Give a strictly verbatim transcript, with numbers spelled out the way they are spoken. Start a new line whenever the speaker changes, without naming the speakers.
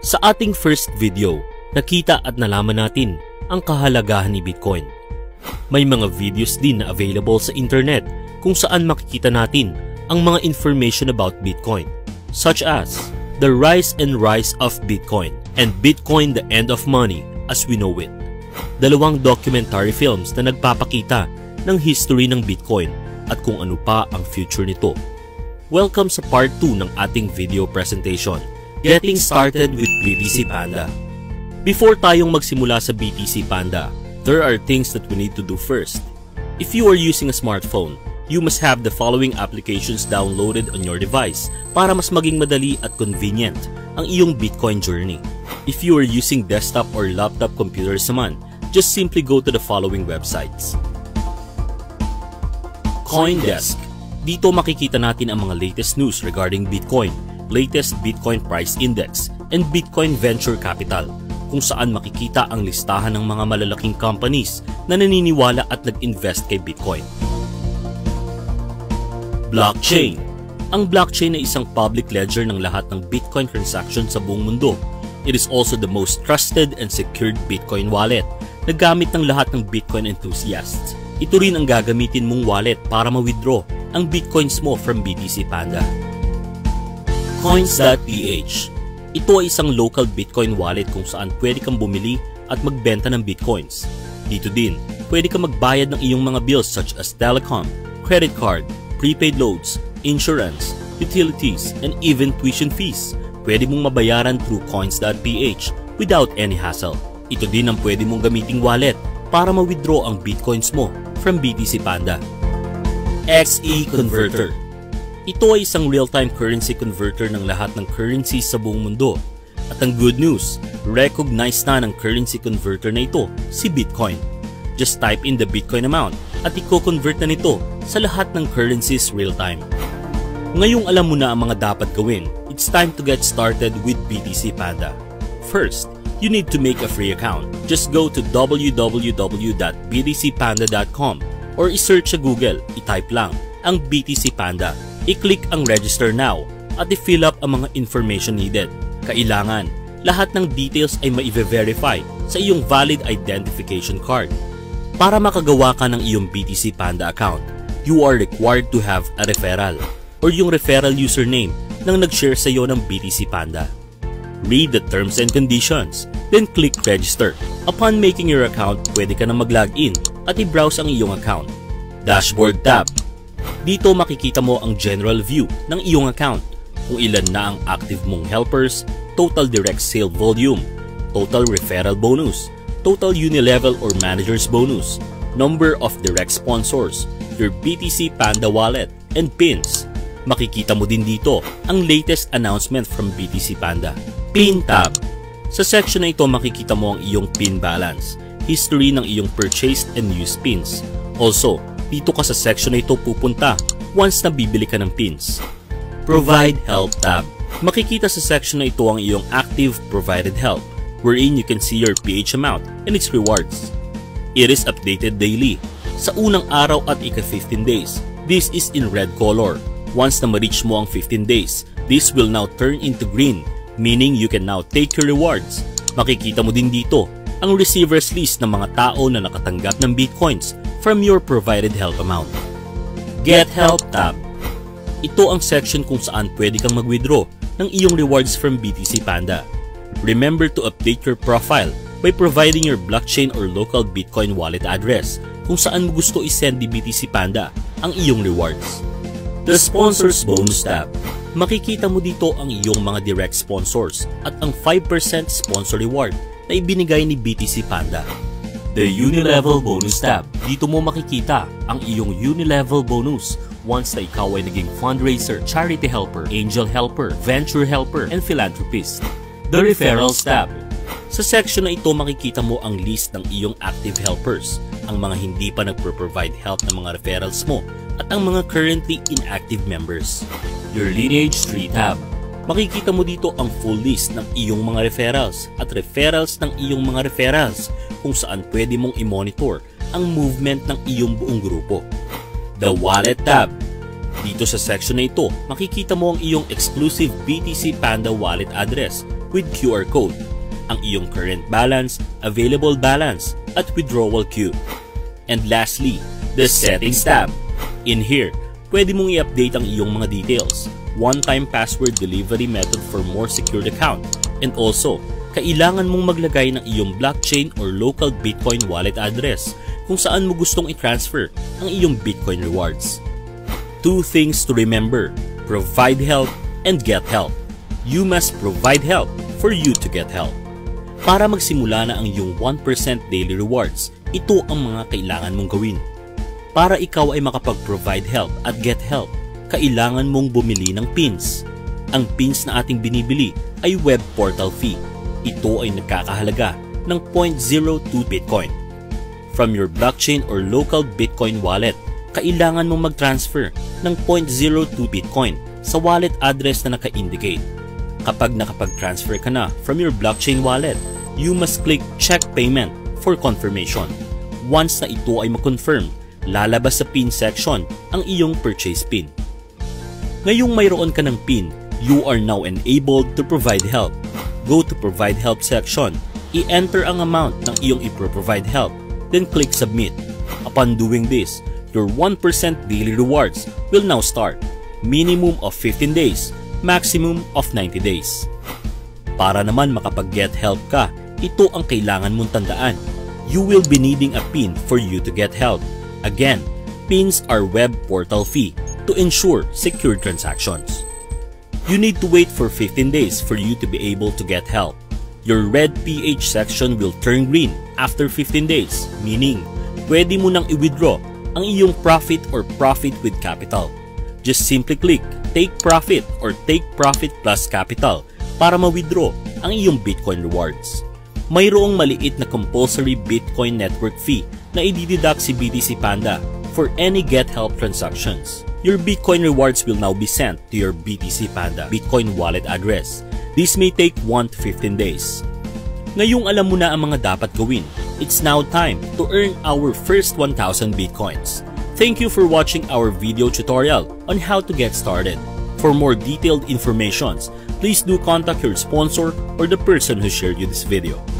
Sa ating first video, nakita at nalaman natin ang kahalagahan ni Bitcoin. May mga videos din na available sa internet kung saan makikita natin ang mga information about Bitcoin, such as The Rise and Rise of Bitcoin and Bitcoin the End of Money as We Know It. Dalawang documentary films na nagpapakita ng history ng Bitcoin at kung ano pa ang future nito. Welcome sa part two ng ating video presentation, Getting Started with B T C Panda. Before tayong magsimula sa B T C Panda, there are things that we need to do first. If you are using a smartphone, you must have the following applications downloaded on your device para mas maging madali at convenient ang iyong Bitcoin journey. If you are using desktop or laptop computers naman, just simply go to the following websites. CoinDesk. Dito makikita natin ang mga latest news regarding Bitcoin, latest Bitcoin Price Index, and Bitcoin Venture Capital, kung saan makikita ang listahan ng mga malalaking companies na naniniwala at nag-invest kay Bitcoin. Blockchain. Ang blockchain ay isang public ledger ng lahat ng Bitcoin transactions sa buong mundo. It is also the most trusted and secured Bitcoin wallet na gamit ng lahat ng Bitcoin enthusiasts. Ito rin ang gagamitin mong wallet para ma-withdraw ang Bitcoins mo from B T C Panda. Coins dot p h. Ito ay isang local Bitcoin wallet kung saan pwede kang bumili at magbenta ng Bitcoins. Dito din, pwede kang magbayad ng iyong mga bills such as telecom, credit card, prepaid loads, insurance, utilities, and even tuition fees. Pwede mong mabayaran through coins dot p h without any hassle. Ito din ang pwede mong gamiting wallet para ma-withdraw ang Bitcoins mo from B T C Panda. X E Converter. Ito ay isang real-time currency converter ng lahat ng currencies sa buong mundo. At ang good news, recognized na ng currency converter na ito si Bitcoin. Just type in the Bitcoin amount at i-convert na nito sa lahat ng currencies real-time. Ngayong alam mo na ang mga dapat gawin, it's time to get started with B T C Panda. First, you need to make a free account. Just go to w w w dot b t c panda dot com or i-search sa Google, i-type lang ang B T C Panda. I-click ang Register Now at i-fill up ang mga information needed. Kailangan, lahat ng details ay ma-verify sa iyong valid identification card. Para makagawa ka ng iyong B T C Panda account, you are required to have a referral or yung referral username ng nag-share sa iyo ng B T C Panda. Read the terms and conditions, then click Register. Upon making your account, pwede ka na mag-login at i-browse ang iyong account. Dashboard tab. Dito makikita mo ang general view ng iyong account, kung ilan na ang active mong helpers, total direct sale volume, total referral bonus, total unilevel or manager's bonus, number of direct sponsors, your B T C Panda wallet, and pins. Makikita mo din dito ang latest announcement from B T C Panda. Pin tab. Sa section na ito makikita mo ang iyong pin balance, history ng iyong purchased and used pins. Also, dito ka sa section na ito pupunta once na bibili ka ng pins. Provide Help tab. Makikita sa section na ito ang iyong active provided help, wherein you can see your P H amount and its rewards. It is updated daily. Sa unang araw at ika fifteen days, this is in red color. Once na ma-reach mo ang fifteen days, this will now turn into green, meaning you can now take your rewards. Makikita mo din dito ang receivers list ng mga tao na nakatanggap ng Bitcoins from your provided help amount. Get Help tab. Ito ang section kung saan pwede kang mag-withdraw ng iyong rewards from B T C Panda. Remember to update your profile by providing your blockchain or local Bitcoin wallet address kung saan mo gusto isend ni B T C Panda ang iyong rewards. The Sponsors Bonus tab. Makikita mo dito ang iyong mga direct sponsors at ang five percent sponsor reward na ibinigay ni B T C Panda. The Unilevel Bonus tab. Dito mo makikita ang iyong Unilevel bonus once na ikaw ay naging fundraiser, charity helper, angel helper, venture helper, and philanthropist. The Referrals tab. Sa section na ito makikita mo ang list ng iyong active helpers, ang mga hindi pa nagpro-provide help ng mga referrals mo, at ang mga currently inactive members. Your Lineage Tree tab. Makikita mo dito ang full list ng iyong mga referrals at referrals ng iyong mga referrals kung saan pwede mong i-monitor ang movement ng iyong buong grupo. The Wallet tab. Dito sa section na ito, makikita mo ang iyong exclusive B T C Panda wallet address with Q R code, ang iyong current balance, available balance, at withdrawal queue. And lastly, the Settings tab. In here, pwede mong i-update ang iyong mga details, one-time password delivery method for more secured account, and also, kailangan mong maglagay ng iyong blockchain or local Bitcoin wallet address kung saan mo gustong i-transfer ang iyong Bitcoin rewards. Two things to remember: provide help and get help. You must provide help for you to get help. Para magsimula na ang iyong one percent daily rewards, ito ang mga kailangan mong gawin. Para ikaw ay makapag-provide help at get help, kailangan mong bumili ng pins. Ang pins na ating binibili ay web portal fee. Ito ay nagkakahalaga ng zero point zero two Bitcoin. From your blockchain or local Bitcoin wallet, kailangan mong mag-transfer ng zero point zero two Bitcoin sa wallet address na naka-indicate. Kapag nakapag-transfer ka na from your blockchain wallet, you must click Check Payment for confirmation. Once na ito ay ma-confirm, lalabas sa PIN section ang iyong purchase PIN. Ngayong mayroon ka ng PIN, you are now enabled to provide help. Go to Provide Help section, i-enter ang amount ng iyong i-provide help, then click Submit. Upon doing this, your one percent daily rewards will now start. Minimum of fifteen days, maximum of ninety days. Para naman makapag-get help ka, ito ang kailangan mong tandaan. You will be needing a PIN for you to get help. Again, pins are web portal fee to ensure secure transactions. You need to wait for fifteen days for you to be able to get help. Your red P H section will turn green after fifteen days, meaning pwede mo nang i-withdraw ang iyong profit or profit with capital. Just simply click Take Profit or Take Profit plus Capital para ma-withdraw ang iyong Bitcoin rewards. Mayroong maliit na compulsory Bitcoin network fee na i-deduct si B T C Panda for any get help transactions. Your Bitcoin rewards will now be sent to your B T C Panda Bitcoin wallet address. This may take one to fifteen days. Ngayong alam mo na ang mga dapat gawin, it's now time to earn our first one thousand Bitcoins. Thank you for watching our video tutorial on how to get started. For more detailed information, please do contact your sponsor or the person who shared you this video.